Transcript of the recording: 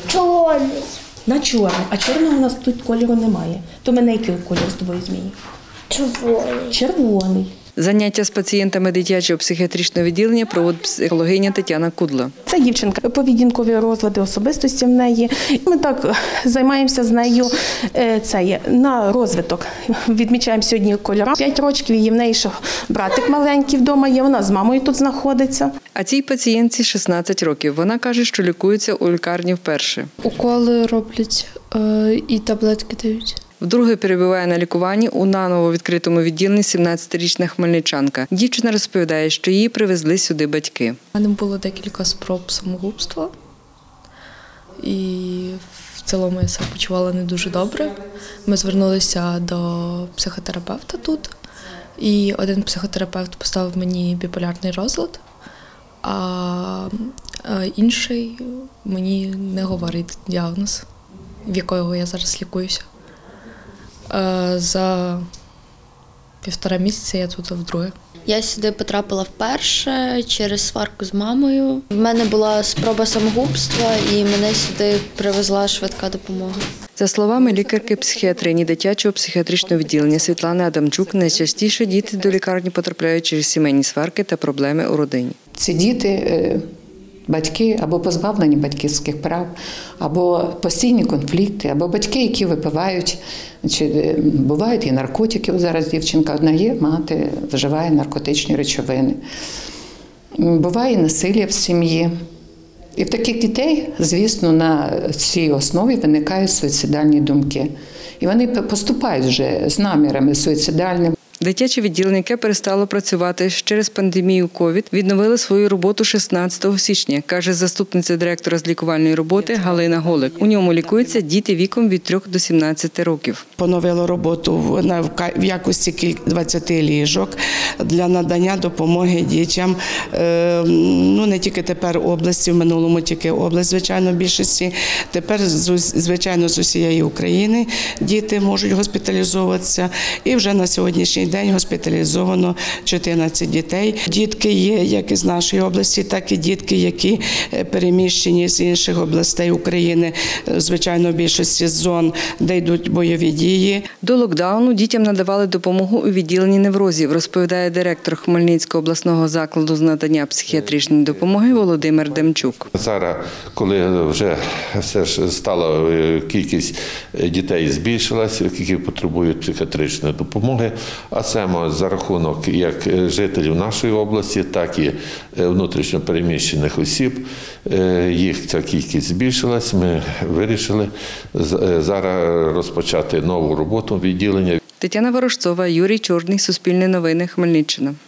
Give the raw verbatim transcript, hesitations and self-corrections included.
Чорний. На чорний. А чорного у нас тут кольору немає. То мене який кольор з тобою змії? Червоний. Червоний. Заняття з пацієнтами дитячого психіатричного відділення проводить психологиня Тетяна Кудла. Це дівчинка, поведінкові розлади особистості в неї. Ми так займаємося з нею це є, на розвиток. Відмічаємо сьогодні кольори. П'ять років, і в неї ще братик маленький вдома є, вона з мамою тут знаходиться. А цій пацієнтці шістнадцять років. Вона каже, що лікується у лікарні вперше. Уколи роблять і таблетки дають. Вдруге перебуває на лікуванні у наново відкритому відділенні сімнадцятирічна хмельничанка. Дівчина розповідає, що її привезли сюди батьки. У мене було декілька спроб самогубства. І в цілому я себе почувала не дуже добре. Ми звернулися до психотерапевта тут. І один психотерапевт поставив мені біполярний розлад, а інший мені не говорить діагноз, в якого я зараз лікуюся. За півтора місяця я тут вдруге. Я сюди потрапила вперше через сварку з мамою. В мене була спроба самогубства і мене сюди привезла швидка допомога. За словами лікарки-психіатрині дитячого психіатричного відділення Світлани Адамчук, найчастіше діти до лікарні потрапляють через сімейні сварки та проблеми у родині. Ці діти батьки або позбавлені батьківських прав, або постійні конфлікти, або батьки, які випивають, чи бувають і наркотики. Зараз дівчинка одна є, мати вживає наркотичні речовини. Буває насилля в сім'ї. І в таких дітей, звісно, на цій основі виникають суїцидальні думки. І вони поступають вже з намірами суїцидальними. Дитяче відділення, яке перестало працювати через пандемію ковід, відновили свою роботу шістнадцятого січня, каже заступниця директора з лікувальної роботи Галина Голик. У ньому лікуються діти віком від трьох до сімнадцяти років. Поновили роботу в якості двадцяти ліжок для надання допомоги дітям. Ну, не тільки тепер області, в минулому тільки область, звичайно, в більшості. Тепер, звичайно, з усієї України діти можуть госпіталізовуватися. І вже на сьогоднішній день госпіталізовано чотирнадцять дітей. Дітки є як із нашої області, так і дітки, які переміщені з інших областей України, звичайно, в більшості зон, де йдуть бойові дії. До локдауну дітям надавали допомогу у відділенні неврозів, розповідає директор Хмельницького обласного закладу з надання психіатричної допомоги Володимир Демчук. Зараз, коли вже все ж стала кількість дітей збільшилася, які потребують психіатричної допомоги, а саме за рахунок як жителів нашої області, так і внутрішньо переміщених осіб, їх ця кількість збільшилась. Ми вирішили зараз розпочати нову роботу відділення. Тетяна Ворожцова, Юрій Чорний, Суспільне новини, Хмельниччина.